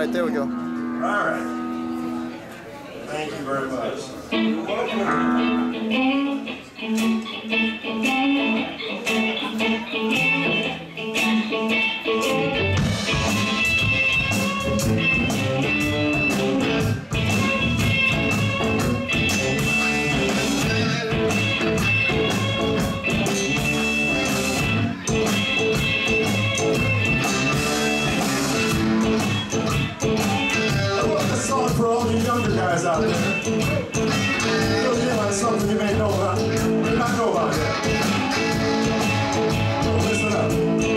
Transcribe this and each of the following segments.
right, there we go. All right. Thank you very much. For all you younger guys out there, you'll realize something you may know about, may not know about yet. So listen up.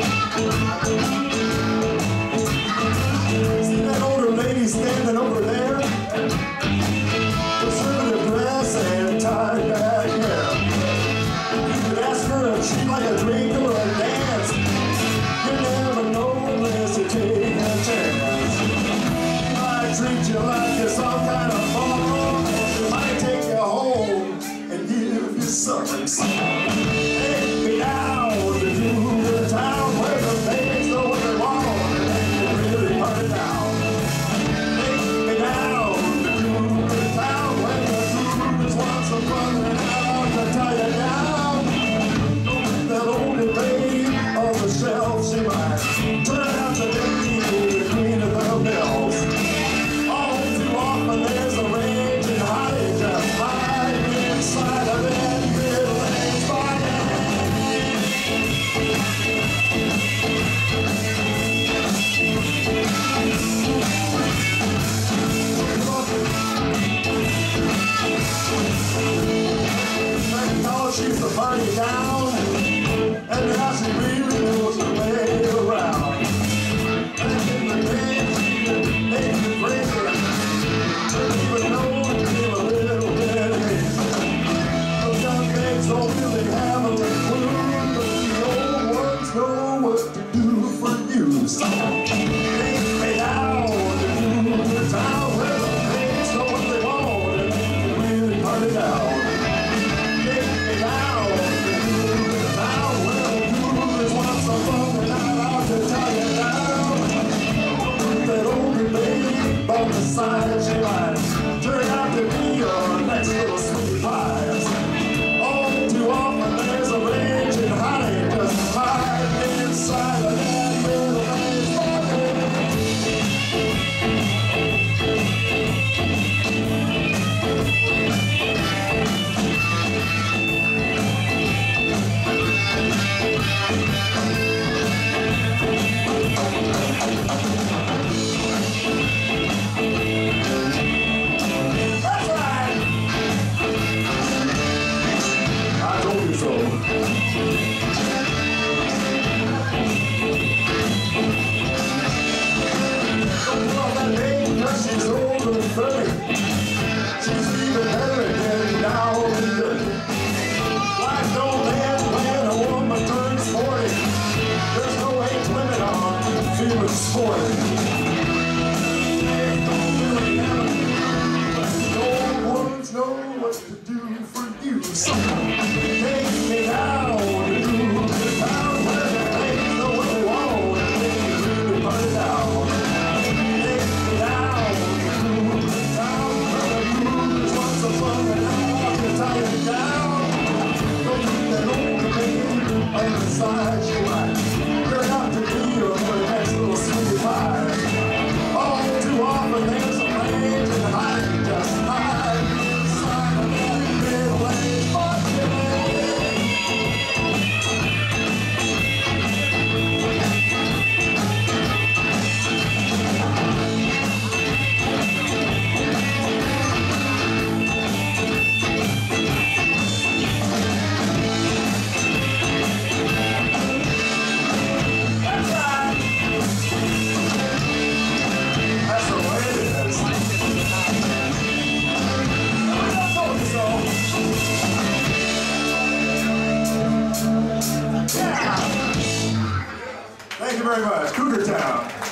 See that older lady standing over there? Conservative dress and tied back hair. You could ask her if she'd like a drink or a dance. You never know unless you take a chance. Treat you like you're some kind of ball. She might take you home and give you some. Take me down to Cougar Town where the ladies know what they want and they really party down. Take me down to Cougar Town where the Cougars want some fun and I'm to tie you down. Don't think that older lady on the shelf, she might turn out to be the queen of the bells. But there's a raging heartache just hiding inside of that middle-aged body. She's the party down, and now she really knows her way around. And in the day, she can make you crazy. Even though you feel a little bit hazy. Those young things don't really have a clue, but the old ones know what to do for you. So take me down to Cougar Town where the ladies know what they want and they can really party down. Take me down to Cougar Town where the Cougars want some fun and I'm out to tie you down. That older lady by the side, she might turn out to be your next little sweet pie. All too often there's a raging heartache just hiding inside of that middle-aged body. She's older than 30. She's even better at getting down and dirty. Life don't end when a woman turns 40. There's no age limit on feeling sporty. But the old ones know what to do for you. So take me down to Cougar Town where the ladies know what they want and they can really party down. On the side, she might turn out to be your next little sweetie pie. All too often there's a rage and hiding just hiding inside of that middle-aged body. Thank you very much. Cougar Town.